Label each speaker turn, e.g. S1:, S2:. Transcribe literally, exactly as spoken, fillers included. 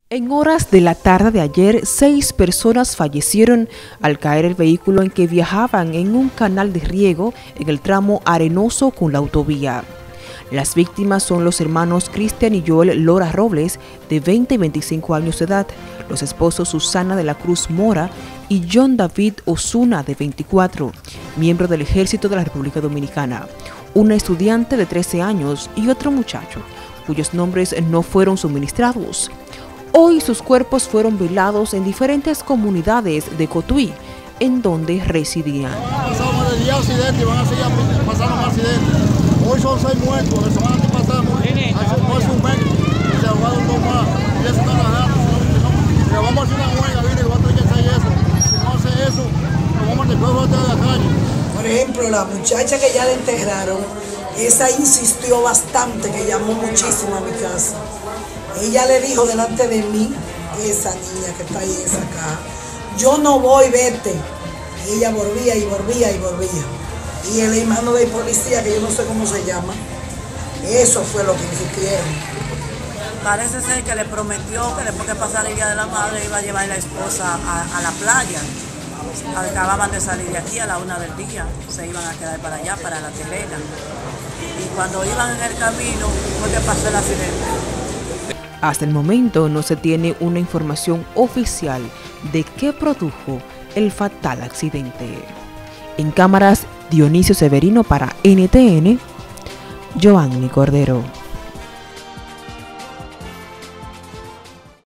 S1: En horas de la tarde de ayer, seis personas fallecieron al caer el vehículo en que viajaban en un canal de riego en el tramo arenoso con la autovía. Las víctimas son los hermanos Cristian y Joel Lora Robles, de veinte y veinticinco años de edad, los esposos Susana de la Cruz Mora y John David Osuna, de veinticuatro, miembro del Ejército de la República Dominicana, una estudiante de trece años y otro muchacho, cuyos nombres no fueron suministrados. Hoy sus cuerpos fueron velados en diferentes comunidades de Cotuí, en donde residían.
S2: Pasamos más de diez accidentes y van a seguir pasando más accidentes. Hoy son seis muertos, la semana que pasamos, hace un mes, y se ahogaron dos más, y eso está bajando. Si no, vamos a hacer una huelga, viene, que va a tener que hacer eso. Si no hace eso, nos vamos a después de la calle.
S3: Por ejemplo, la muchacha que ya la enterraron, esa insistió bastante, que llamó muchísimo a mi casa. Ella le dijo delante de mí, esa niña que está ahí en esa caja, yo no voy, vete. Y ella volvía y volvía y volvía. Y el hermano de policía, que yo no sé cómo se llama, eso fue lo que insistieron.
S4: Parece ser que le prometió que después que pasara el Día de la Madre iba a llevar a la esposa a, a la playa. Acababan de salir de aquí a la una del día, se iban a quedar para allá, para la Terena. Y cuando iban en el camino fue que pasó el accidente.
S1: Hasta el momento no se tiene una información oficial de qué produjo el fatal accidente. En cámaras, Dionisio Severino para N T N, Joanny Cordero.